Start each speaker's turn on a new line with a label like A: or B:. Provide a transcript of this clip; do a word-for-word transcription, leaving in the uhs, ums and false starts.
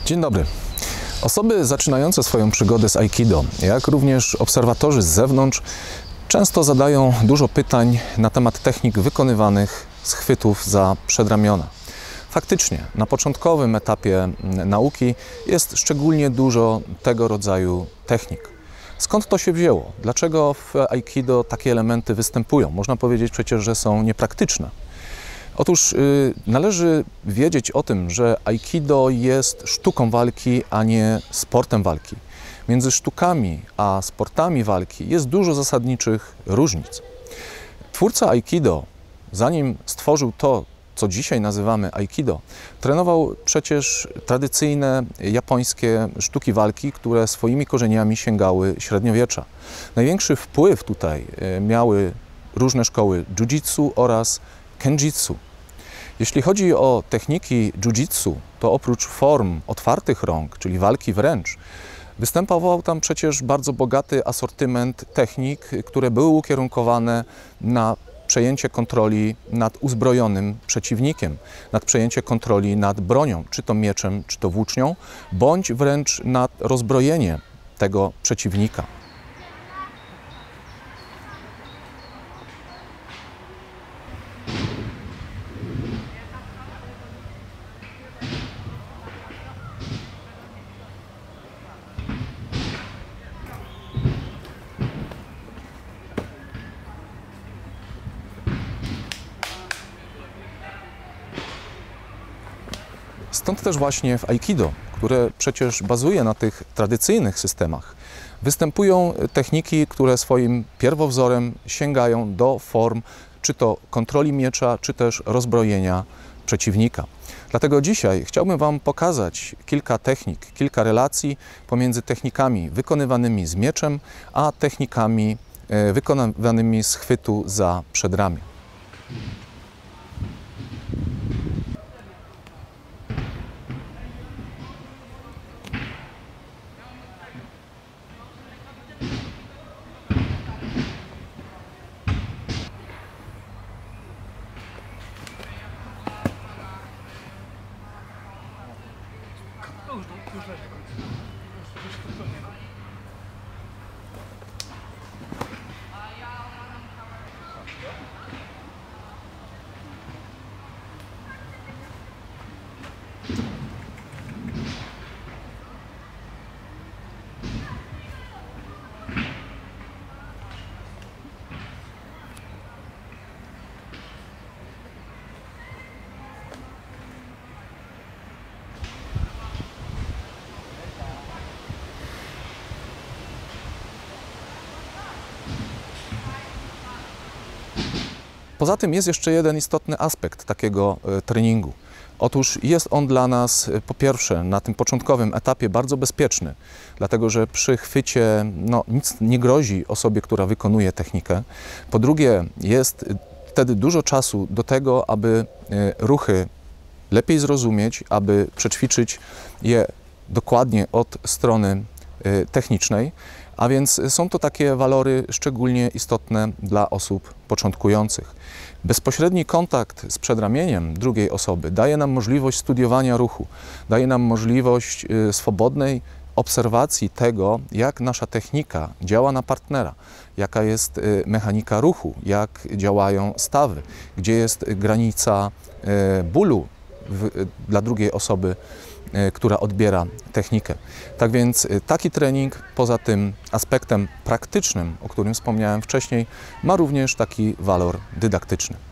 A: Dzień dobry. Osoby zaczynające swoją przygodę z Aikido, jak również obserwatorzy z zewnątrz, często zadają dużo pytań na temat technik wykonywanych z chwytów za przedramiona. Faktycznie, na początkowym etapie nauki jest szczególnie dużo tego rodzaju technik. Skąd to się wzięło? Dlaczego w Aikido takie elementy występują? Można powiedzieć przecież, że są niepraktyczne. Otóż yy, należy wiedzieć o tym, że Aikido jest sztuką walki, a nie sportem walki. Między sztukami a sportami walki jest dużo zasadniczych różnic. Twórca Aikido, zanim stworzył to, co dzisiaj nazywamy Aikido, trenował przecież tradycyjne japońskie sztuki walki, które swoimi korzeniami sięgały średniowiecza. Największy wpływ tutaj miały różne szkoły jiu-jitsu oraz kenjitsu. Jeśli chodzi o techniki jiu-jitsu, to oprócz form otwartych rąk, czyli walki wręcz, występował tam przecież bardzo bogaty asortyment technik, które były ukierunkowane na przejęcie kontroli nad uzbrojonym przeciwnikiem, nad przejęcie kontroli nad bronią, czy to mieczem, czy to włócznią, bądź wręcz nad rozbrojenie tego przeciwnika. Stąd też właśnie w Aikido, które przecież bazuje na tych tradycyjnych systemach, występują techniki, które swoim pierwowzorem sięgają do form czy to kontroli miecza, czy też rozbrojenia przeciwnika. Dlatego dzisiaj chciałbym Wam pokazać kilka technik, kilka relacji pomiędzy technikami wykonywanymi z mieczem, a technikami wykonywanymi z chwytu za przedramię. Poza tym jest jeszcze jeden istotny aspekt takiego treningu. Otóż jest on dla nas po pierwsze na tym początkowym etapie bardzo bezpieczny, dlatego że przy chwycie no, nic nie grozi osobie, która wykonuje technikę. Po drugie jest wtedy dużo czasu do tego, aby ruchy lepiej zrozumieć, aby przećwiczyć je dokładnie od strony technicznej, a więc są to takie walory szczególnie istotne dla osób początkujących. Bezpośredni kontakt z przedramieniem drugiej osoby daje nam możliwość studiowania ruchu, daje nam możliwość swobodnej obserwacji tego, jak nasza technika działa na partnera, jaka jest mechanika ruchu, jak działają stawy, gdzie jest granica bólu w, dla drugiej osoby, która odbiera technikę. Tak więc taki trening, poza tym aspektem praktycznym, o którym wspomniałem wcześniej, ma również taki walor dydaktyczny.